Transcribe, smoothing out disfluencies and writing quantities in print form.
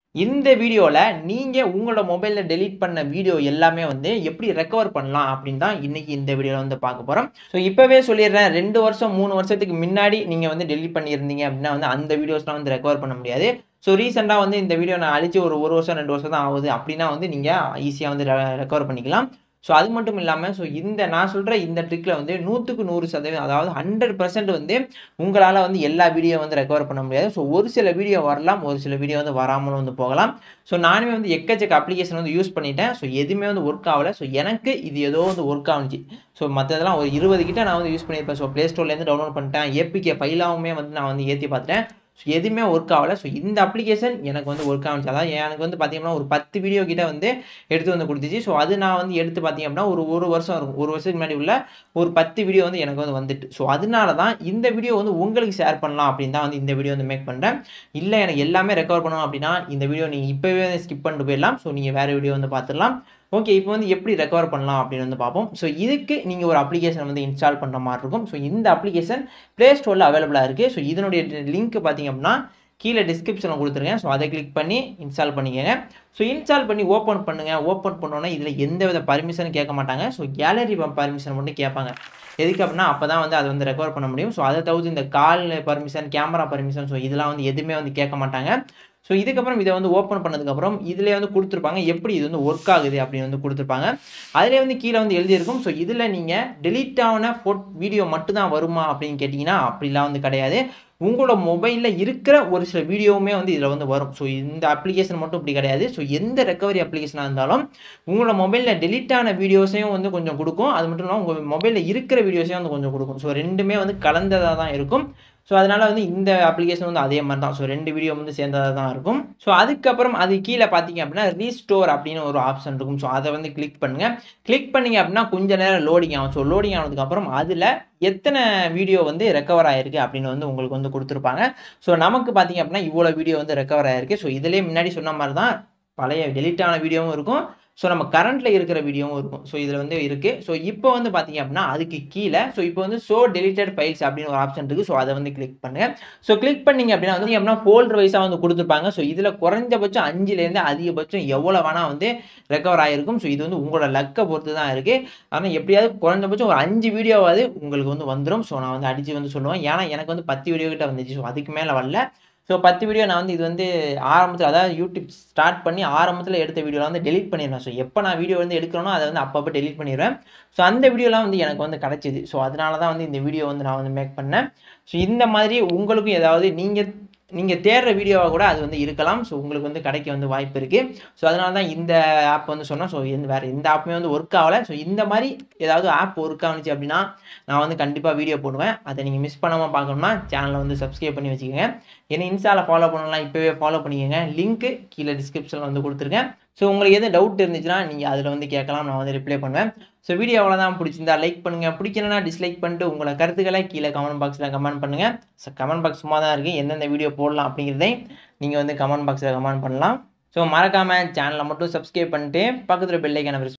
இந்த வீடியோல நீங்க உங்களோட மொபைல்ல டெலீட் பண்ண வீடியோ எல்லாமே வந்து எப்படி ரெக்கவர் பண்ணலாம் அப்படின்னு தான் இன்னைக்கு இந்த வீடியோல வந்து பார்க்க போறோம். ஸோ இப்பவே சொல்லிடுறேன், 2 வருஷம் 3 வருஷத்துக்கு முன்னாடி நீங்க வந்து டெலீட் பண்ணியிருந்தீங்க அப்படின்னா வந்து அந்த வீடியோஸ்லாம் வந்து ரெக்கவர் பண்ண முடியாது. ஸோ ரீசெண்டா வந்து இந்த வீடியோ நான் அழிச்சு ஒரு 1 வருஷம் 2 வருஷம் தான் ஆகுது அப்படின்னா வந்து நீங்க ஈஸியா வந்து ரெக்கவர் பண்ணிக்கலாம். ஸோ அது மட்டும் இல்லாம இந்த நான் சொல்ற இந்த ட்ரிக்ல வந்து 100க்கு 100% அதாவது 100% வந்து உங்களால வந்து எல்லா வீடியோ வந்து ரெக்கவர் பண்ண முடியாது. ஸோ ஒரு சில வீடியோ வரலாம், ஒரு சில வீடியோ வந்து வராமலும் வந்து போகலாம். ஸோ நானுமே வந்து எக்கச்சக்க அப்ளிகேஷன் வந்து யூஸ் பண்ணிட்டேன். ஸோ எதுவுமே வந்து ஒர்க் ஆகல. ஸோ எனக்கு இது ஏதோ வந்து ஒர்க் ஆனுச்சு. ஸோ மத்ததெல்லாம் ஒரு 20 கிட்ட நான் வந்து யூஸ் பண்ணியிருப்பேன். ஸோ Play Storeலேருந்து டவுன்லோட் பண்ணிட்டேன். ஏபிகே ஃபைலாவுமே வந்து நான் வந்து ஏத்தி பார்த்துட்டேன். ஸோ எதுவுமே ஒர்க் ஆகல. ஸோ இந்த அப்ளிகேஷன் எனக்கு வந்து ஒர்க் ஆனுச்சு. அதாவது எனக்கு வந்து பார்த்தீங்கன்னா ஒரு 10 வீடியோ கிட்ட வந்து எடுத்து வந்து குடுத்துச்சு. ஸோ அது நான் வந்து எடுத்து பார்த்தீங்க அப்படின்னா ஒரு வருஷம் இருக்கும். 1 வருஷத்துக்கு முன்னாடி உள்ள ஒரு 10 வீடியோ வந்து எனக்கு வந்து வந்துட்டு. ஸோ அதனால தான் இந்த வீடியோ வந்து உங்களுக்கு ஷேர் பண்ணலாம் அப்படின்னு தான் வந்து இந்த வீடியோ வந்து மேக் பண்றேன். இல்ல எனக்கு எல்லாமே ரெக்கவர் பண்ணணும் அப்படின்னா இந்த வீடியோ நீங்க இப்பவே ஸ்கிப் பண்ணிட்டு போயிடலாம். ஸோ நீங்க வேற வீடியோ வந்து பார்த்துடலாம். ஓகே, இப்போ வந்து எப்படி ரெக்கவர் பண்ணலாம் அப்படின்னு வந்து பார்ப்போம். ஸோ இதுக்கு நீங்க ஒரு அப்ளிகேஷன் வந்து இன்ஸ்டால் பண்ற மாதிரி இருக்கும். ஸோ இந்த அப்ளிகேஷன் Play Storeல அவைலபிளா இருக்கு. ஸோ இதனுடைய லிங்க் பார்த்தீங்க அப்படின்னா கீழே டிஸ்கிரிப்ஷன்ல கொடுத்துருக்கேன். ஸோ அதை கிளிக் பண்ணி இன்ஸ்டால் பண்ணிக்கங்க. ஸோ இன்ஸ்டால் பண்ணி ஓப்பன் பண்ணுங்க. ஓப்பன் பண்ணோன்னா இதில் எந்தவித பர்மிஷனும் கேட்க மாட்டாங்க. ஸோ கேலரி பர்மிஷன் மட்டும் கேட்பாங்க. எதுக்கு அப்படின்னா அப்போ தான் வந்து அதை வந்து ரெக்கவர் பண்ண முடியும். ஸோ அதை தவிர்த்து இந்த call permission, camera permission, so இதெல்லாம் வந்து எதுவுமே வந்து கேட்க மாட்டாங்க. ஸோ இதுக்கப்புறம் இதை வந்து ஓப்பன் பண்ணதுக்கப்புறம் இதிலே வந்து கொடுத்துருப்பாங்க எப்படி இது வந்து ஒர்க் ஆகுது அப்படின்னு வந்து கொடுத்துருப்பாங்க. அதிலே வந்து கீழே வந்து எழுதியிருக்கும். ஸோ இதில் நீங்கள் டெலீட் ஆன வீடியோ மட்டும் தான் வருமா அப்படின்னு கேட்டிங்கன்னா அப்படிலாம் வந்து கிடையாது. உங்களோட மொபைலில் இருக்கிற ஒரு சில வீடியோவுமே வந்து இதில் வந்து வரும். ஸோ இந்த அப்ளிகேஷன் மட்டும் இப்படி கிடையாது. ஸோ எந்த ரெக்கவரி அப்ளிகேஷனாக இருந்தாலும் உங்களோட மொபைலில் டெலீட் ஆன வீடியோஸையும் வந்து கொஞ்சம் கொடுக்கும். அது மட்டும் இல்லாமல் உங்கள் மொபைலில் இருக்கிற வீடியோஸையும் வந்து கொஞ்சம் கொடுக்கும். ஸோ ரெண்டுமே வந்து கலந்ததாக தான் இருக்கும். ஸோ அதனால வந்து இந்த அப்ளிகேஷன் வந்து அதே மாதிரி தான். ஸோ 2 வீடியோ வந்து சேர்ந்ததாக தான் இருக்கும். ஸோ அதுக்கப்புறம் அது கீழே பார்த்தீங்க அப்படின்னா ரீஸ்டோர் அப்படின்னு ஒரு ஆப்ஷன் இருக்கும். ஸோ அதை வந்து கிளிக் பண்ணுங்க. கிளிக் பண்ணீங்க அப்படின்னா கொஞ்ச நேரம் லோடிங் ஆகும். ஸோ லோடிங் ஆனதுக்கப்புறம் அதில் எத்தனை வீடியோ வந்து ரெக்கவர் ஆயிருக்கு அப்படின்னு வந்து உங்களுக்கு வந்து கொடுத்துருப்பாங்க. ஸோ நமக்கு பார்த்தீங்க அப்படின்னா இவ்வளோ வீடியோ வந்து ரெக்கவர் ஆயிருக்கு. ஸோ இதிலே முன்னாடி சொன்ன மாதிரி தான் பழைய டெலீட் ஆன வீடியோவும் இருக்கும். ஸோ நம்ம கரண்ட்ல இருக்கிற வீடியோவும் இருக்கும். ஸோ இதில் வந்து இருக்கு. ஸோ இப்போ வந்து பார்த்தீங்க அப்படின்னா அதுக்கு கீழே ஸோ இப்போ வந்து ஷோ டெலிட்டட் ஃபைல்ஸ் அப்படின்னு ஒரு ஆப்ஷன் இருக்கு. ஸோ அதை வந்து கிளிக் பண்ணுங்க. ஸோ கிளிக் பண்ணீங்க அப்படின்னா வந்து அப்படின்னா ஃபோல்டர் வைஸாக வந்து கொடுத்துருப்பாங்க. ஸோ இதில் குறைஞ்சபட்சம் 5லேருந்து அதிகபட்சம் எவ்வளோ வேணா வந்து ரெக்கவர் ஆகிருக்கும். ஸோ இது வந்து உங்களோட லக்கை பொறுத்து தான் இருக்கு. ஆனால் எப்படியாவது குறைஞ்சபட்சம் ஒரு 5 வீடியோவாவது உங்களுக்கு வந்து வந்துடும். ஸோ நான் வந்து அடிச்சு வந்து சொல்லுவேன். ஏன்னா எனக்கு வந்து 10 வீடியோ கிட்ட வந்துச்சு. ஸோ அதுக்கு மேலே வரல. ஸோ 10 வீடியோ நான் வந்து இது வந்து ஆரம்பத்தில் அதாவது யூடியூப் ஸ்டார்ட் பண்ணி ஆரம்பத்தில் எடுத்த வீடியோலாம் வந்து டெலீட் பண்ணிடுவேன். ஸோ எப்போ நான் வீடியோ வந்து எடுக்கிறேனோ அதை வந்து அப்பப்போ டெலீட் பண்ணிடுவேன். ஸோ அந்த வீடியோலாம் வந்து எனக்கு வந்து கிடச்சிது. ஸோ அதனால தான் வந்து இந்த வீடியோ வந்து நான் வந்து மேக் பண்ணேன். ஸோ இந்த மாதிரி உங்களுக்கும் ஏதாவது நீங்கள் தேடுற வீடியோவாக கூட அது வந்து இருக்கலாம். ஸோ உங்களுக்கு வந்து கிடைக்க வந்து வாய்ப்பு இருக்குது. ஸோ அதனால தான் இந்த ஆப் வந்து சொன்னேன். ஸோ வேறு எந்த ஆப்புமே வந்து ஒர்க் ஆகலை. ஸோ இந்த மாதிரி ஏதாவது ஆப் ஒர்க் ஆகுனுச்சு அப்படின்னா நான் வந்து கண்டிப்பாக வீடியோ போடுவேன். அதை நீங்கள் மிஸ் பண்ணாமல் பார்க்கணும்னா சேனலை வந்து சப்ஸ்கிரைப் பண்ணி வச்சுக்கோங்க. என்ன இன்ஸ்டாவில் ஃபாலோ பண்ணலாம் இப்போவே ஃபாலோ பண்ணிக்கோங்க. லிங்க்கு கீழே டிஸ்கிரிப்ஷனில் வந்து கொடுத்துருக்கேன். ஸோ உங்களுக்கு எதுவும் டவுட் இருந்துச்சுன்னா நீங்கள் அதில் வந்து கேட்கலாம். நான் வந்து ரிப்ளை பண்ணுவேன். ஸோ வீடியோ அவ்வளோதான். பிடிச்சிருந்தா லைக் பண்ணுங்கள். பிடிக்கலன்னா டிஸ்லைக் பண்ணிட்டு உங்களை கருத்துக்களை கீழே கமெண்ட் பாக்ஸில் கமெண்ட் பண்ணுங்கள். ஸோ கமெண்ட் பாக்ஸ் சும்மா தான் இருக்குது. எந்தெந்த வீடியோ போடலாம் அப்படிங்கிறதை நீங்கள் வந்து கமெண்ட் பாக்ஸில் கமெண்ட் பண்ணலாம். ஸோ மறக்காமல் சேனலை மட்டும் சப்ஸ்கிரைப் பண்ணிட்டு பக்கத்தில் பெல் ஐக்கானை